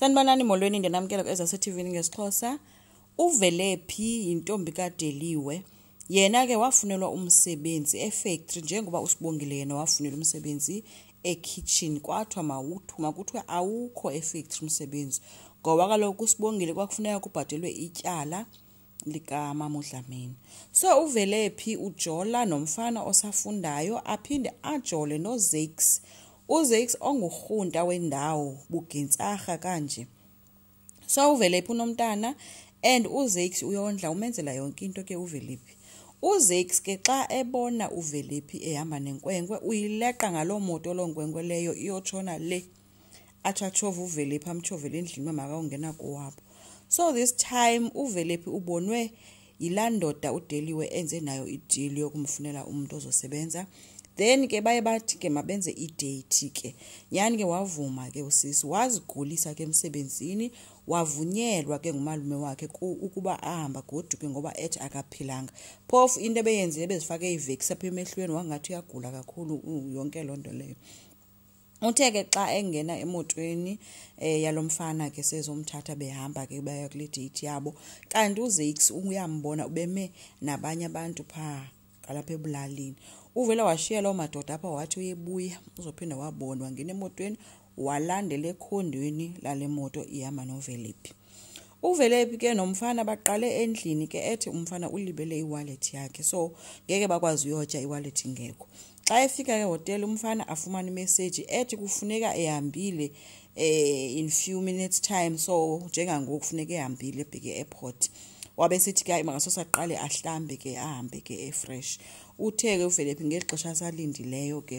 Sanibonani molweni ndenamkela ku-TV ngesixhosa. Uvelephi intombi kaDeliwe. Yena ke wafunelwa umsebenzi efactory njengoba uSibongile yena wafunelwa umsebenzi ekitchen. Kwathwa makuthiwe awukho efactory umsebenzi. Ngoba kaloku uSibongile kwakufuneka kubhadelwe ityala lika Mama Dlamini. So uVelephi ujola nomfana osafundayo aphinde ajole noZakes. uZakes ongurhunta wendawo bugentsarha kanje. So uVelephi unomntana and uZakes uyondla umenzela yonke into ke uVelephi. uZakes ke xa ebona uVelephi ehamba nenkwenkwe uyileqa ngalo moto lonkwenkwe leyo iyotshona le. Achachova uVelephi amchovela endlini mama ungena kowabo. So this time uVelephi ubonwe yilandoda uDeliwe enze nayo ideal yokumfunela umuntu ozosebenza. Then ke baye bathi ke mabenze idate ke. Yani ke wavuma ke usisi wazigulisa ke emsebenzini wavunyelwa ke ngumalume wakhe ukuba ahamba goduke ngoba ethi akaphilanga. Phofu into ebeyenzile bezifake ivex apha emehlweni wangathi uyagula kakhulu yonke lonto leyo. Uthe ke xa engena emotweni yalomfana ke sezomthatha behamba ke baya kule date yabo kanti uZakes uyambona ubeme nabanye abantu pha kalapha ebulalini. Uvela washiya lo madoda apha wathi uyebuya uzophinda wabonwa ngene emotweni walandela ekhondweni lale moto ihamba noVelephi. uVelephi ke nomfana baqale endlini ke ethi umfana ulibele iwallet yakhe so ngeke bakwazi uyotya iwallet ingekho. Xa efika ke hotel umfana afumana imessage ethi kufuneka ehambile in few minutes time so njengangoku kufuneka ehambile ebheke airport. Wabe sithi ke makasosaqale ahlambe ke ahambe ke fresh. Uthe ke uVelephi ngexesha asalindileyo ke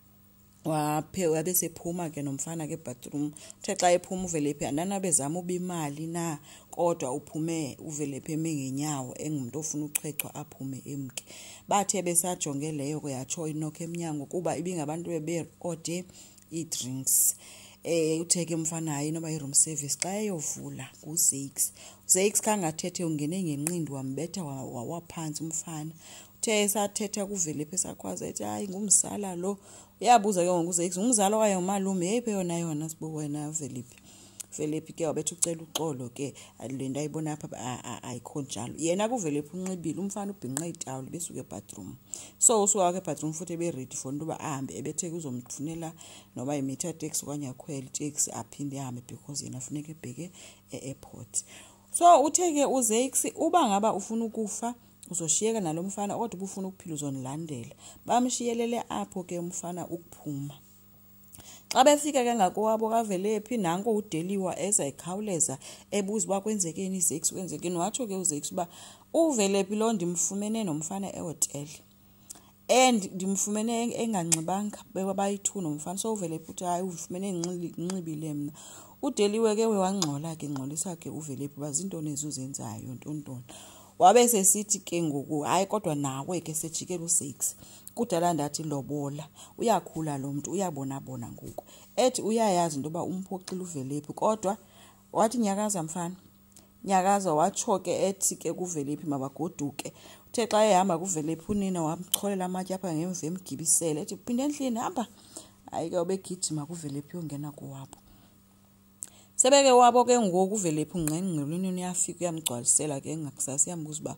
wabe sephuma ke nomfana ke bathroom. Uthe xa ephuma uVelephi andanabezama ubimali na kodwa uphume uVelephi emengenyawo engumuntu ofuna uchwechwa aphume emke. Bathe besajonge leyo ke yatsho inokho emnyango kuba ibingabantu bebeode i-drinks. Uthe ke umfana hayi noba i-room service xa eyovula kuZakes. uZakes kangathethe ungene ngenqindi wambetha waphansi umfana. Uthe esathetha kuVelephi esakwazi ethi hayi ngumzala lo. Uyabuza ke ngokuZakes umzala wayo malume yeyiphi yona sibo wena Velephi. Velephi ke wabethu ucela uxolo ke le nto ayibona apha ayikho njalo. Yena kuVelephi unxibile umfana ubhinqa itawuli besuke ebathroom. So usuka ke ebathroom futhi beready for into ba ahambe ebethe uzomfunela noba imeter taxi okanye akhwele taxi aphinde ahambe because yena funeka ebheke eairport. So uthe ke uZakes uba ngaba ufuna ukufa uzoshiyeka nalomfana kodwa ubufuna ukuphila uzonilandela. Bamshiyelele apho ke umfana ukuphuma. Xa befika ke ngakowabo kaVelephi nanko uDeliwe ezayikhawuleza ebuza uba kwenzekeni iZakes kwenzekeni. Watsho ke uZakes uba uVelephi lo ndimfumene nomfana ehotel and ndimfumene enganxibanga bayi-2 nomfana. So uVelephi uthi hayi ufumene enxibile mna. uDeliwe ke wangxola ke ngxolisa ke uVelephi bazintoni ezuzenzayo ntontoni. Wabe sesithi ke ngoku hayi kodwa nawe ke sejikela uZakes kudala ndathi lobola uyakhula lo muntu uyabona ngoku ethi uyayazi into ba umphoxile uVelephi kodwa wathi nyakaza mfana nyakaza. Watsho ke ethi ke kuVelephi mabagoduke. Uthe xa ehamba kuVelephi unina wamcholela amatye apha ngemva emgibisele ethi phinde endlini hamba. Hayi ke ubegijima kuVelephi yongena kowabo. Sebeke wabo ke ngoku uVelephi ungqengqelweni uyafika uyamgcwalisela ke ngakusasa yambuza uba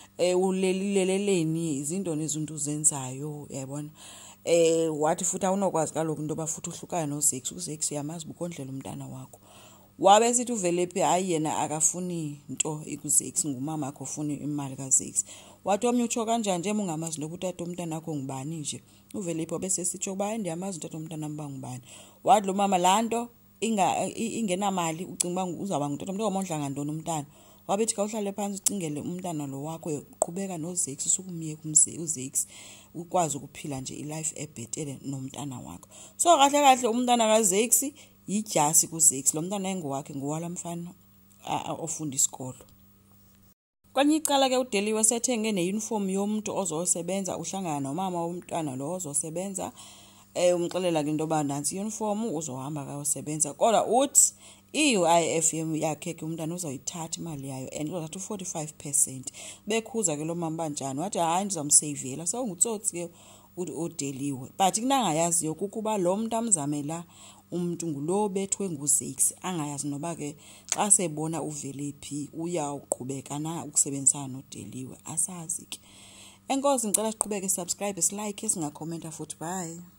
uleleleleni izinto nezinto uzenzayo yabona. Wathi futhi awunokwazi kaloku into bafuthi uhlukana noZakes. uZakes uyamazi ukondlela umntana wakho. Wabe sithi uVelephi hayi yena akafuni into ikuZakes ngumama akho ufuna imali kaZakes. Wathi omnye utsho kanjani nje ungamazi nokutata umntana wakho ngubani nje. uVelephi bese sitsho uba ndiyamazi utata umntana wami ngubani. Wathi lo mama lanto ingenamali ucinga uba uzaba ngutata umuntu omondla ngantoni umntana. Wabethi ka uhlale phansi ucingele umntana lo wakho uqhubeka noZakes usukumyeka uZakes ukwazi ukuphila nje ilife ebhetele nomntana wakho. So kahle umntana kaZakes yijasi kuZakes. Lo mntana engowakhe ngowala mfana ofunda isikolo. Kwanye icala ke uDeliwe sethenge neuniform yomuntu ozosebenza uhlangana nomama womntwana lo ozosebenza. Umxelela ke into ba nansi uniform uzohamba kayosebenza kodwa uthi i-UIF yakhe ke umntana uzoyithatha imali yayo and uzothatha 45%. Bekhuza ke lo mama banjani wathi hayi ndizamsavela. So ngutsotsi ke uDeliwe. But kunangayaziyo ukuba lo muntu amzamela umuntu ngulo bethwe ngu6 angayazi noba ke xa sebona uVelephi uyawuqhubeka na ukusebenzisana noDeliwe asazi ke. Enkosi ngicela siqhubeke subscribe, like, singakhomenta futhi bye.